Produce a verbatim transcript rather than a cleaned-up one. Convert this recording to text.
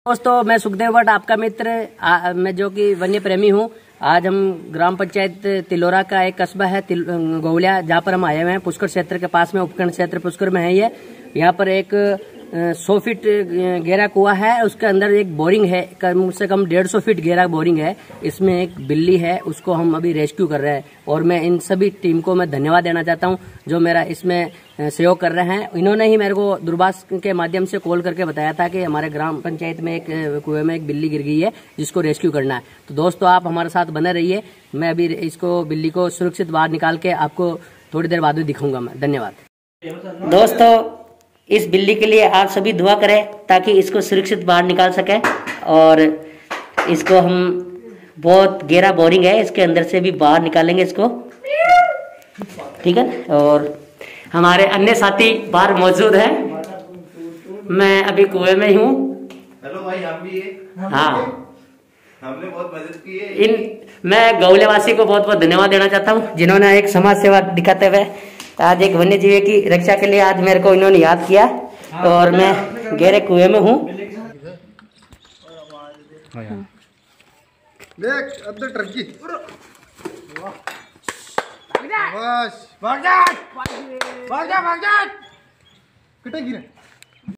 दोस्तों मैं सुखदेव भट्ट आपका मित्र आ, मैं जो कि वन्य प्रेमी हूँ। आज हम ग्राम पंचायत तिलोरा का एक कस्बा है गौलिया, जहाँ पर हम आए हुए हैं। पुष्कर क्षेत्र के पास में, उपखंड क्षेत्र पुष्कर में है ये। यहाँ पर एक सौ फीट गहरा कुआं है, उसके अंदर एक बोरिंग है, कम से कम डेढ़ सौ फीट गहरा बोरिंग है। इसमें एक बिल्ली है, उसको हम अभी रेस्क्यू कर रहे हैं। और मैं इन सभी टीम को मैं धन्यवाद देना चाहता हूं जो मेरा इसमें सहयोग कर रहे हैं। इन्होंने ही मेरे को दूरभाष के माध्यम से कॉल करके बताया था कि हमारे ग्राम पंचायत में एक कुएं में एक बिल्ली गिर गई है जिसको रेस्क्यू करना है। तो दोस्तों आप हमारे साथ बने रहिए। मैं अभी इसको बिल्ली को सुरक्षित बाहर निकाल के आपको थोड़ी देर बाद में दिखाऊंगा मैं। धन्यवाद। दोस्तों इस बिल्ली के लिए आप सभी दुआ करें ताकि इसको सुरक्षित बाहर निकाल सकें। और इसको हम बहुत गहरा बोरिंग है, इसके अंदर से भी बाहर निकालेंगे इसको, ठीक है। और हमारे अन्य साथी बाहर मौजूद हैं। मैं अभी कुएं में ही हूँ। हेलो भाई, हम भी है। हाँ, हमने बहुत मदद की है। इन मैं गौलेवासी को बहुत बहुत धन्यवाद देना चाहता हूँ जिन्होंने एक समाज सेवा दिखाते हुए आज एक वन्य जीव की रक्षा के लिए आज मेरे को इन्होंने याद किया। और मैं गहरे कुएं में हूँ। देख अब तो टर्की बस भाग जा भाग जा भाग जा कितना गिरा।